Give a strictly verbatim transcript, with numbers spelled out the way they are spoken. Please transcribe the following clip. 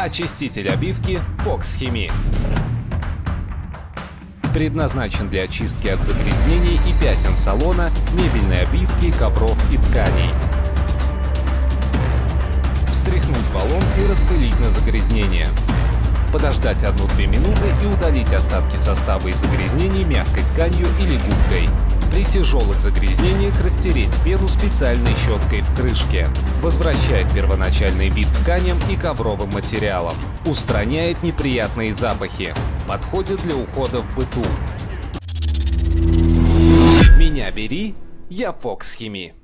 Очиститель обивки Fox Chemie. Предназначен для очистки от загрязнений и пятен салона, мебельной обивки, ковров и тканей. Встряхнуть баллон и распылить на загрязнения. Подождать одну-две минуты и удалить остатки состава и загрязнений мягкой тканью или губкой. При тяжелых загрязнениях растереть пену специальной щеткой в крышке. Возвращает первоначальный вид тканям и ковровым материалам. Устраняет неприятные запахи. Подходит для ухода в быту. Меня бери, я Fox Chemie.